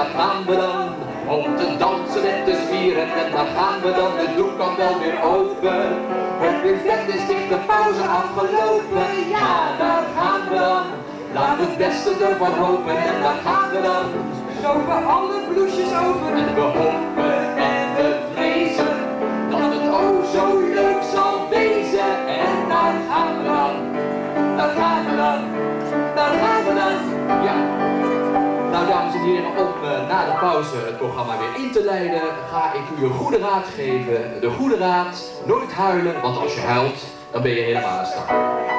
daar gaan we dan. Om te dansen en te zwieren en daar gaan we dan. De doek kan wel weer open. Het buffet is dicht, de pauze afgelopen. Ja, daar gaan we dan. Laat het beste ervan hopen en daar gaan we dan. We lopen alle bloesjes over. En we hopen en we vrezen dat het oh zo leuk zal wezen. En daar gaan we dan. Daar gaan we dan. Daar gaan we dan. Ja. Nou dames en heren, om na de pauze het programma weer in te leiden, ga ik u een goede raad geven. De goede raad, nooit huilen, want als je huilt, dan ben je helemaal een stak.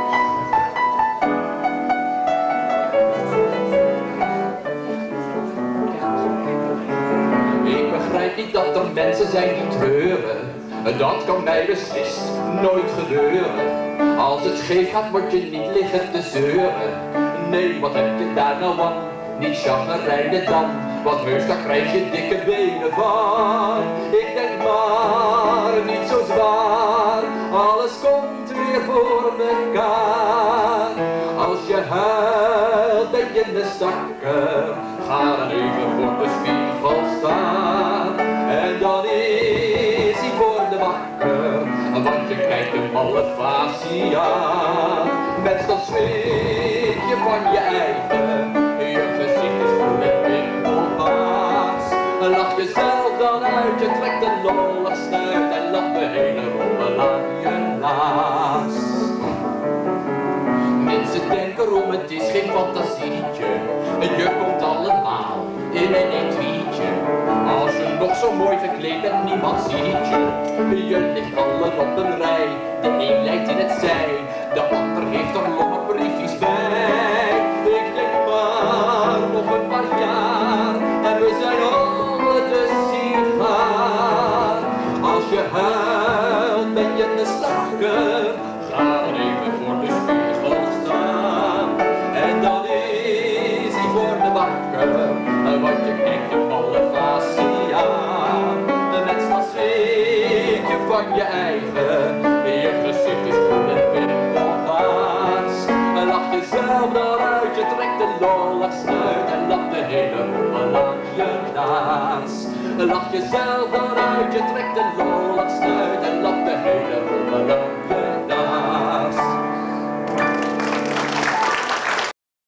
Ik begrijp niet dat er mensen zijn die treuren. Dat kan mij beslist nooit gebeuren. Als het scheef gaat, word je niet liggen te zeuren. Nee, wat heb je daar nou aan? Niet chagrijnen dan, want heus daar krijg je dikke benen van. Ik denk maar, niet zo zwaar, alles komt weer voor mekaar. Als je huilt, ben je een stakker, ga dan even voor de spiegel staan. En dan is hij voor de bakker, want je krijgt een malle facie aan. Met dat zweetje van je eigen, je gezicht is vol met pimpelbaas. Lach jezelf dan uit, je trekt een lollig snuit en lacht de hele rommel aan je laas. Mensen denken om, het is geen fantasietje. Je komt allemaal in een etuietje. Als je nog zo mooi gekleed bent, niemand ziet je. Je ligt allen op een rij. De een lijkt in het zij, de ander heeft er lommerbriefjes bij. Ik denk maar nog een paar jaar en we zijn alle de sigaar. Als je huilt, ben je een stakker. Ga dan even voor de spiegel staan. En dan is hij voor de bakker, want je kijkt je alle facie aan. Met dat zweetje van je eigen, je gezicht is groen en pimpelbaas. Lach jezelf dan uit, je trekt een lollig snuit en lacht de hele rommel aan je naas. Lach jezelf dan uit, je trekt een lollig snuit en lacht de hele rommel aan je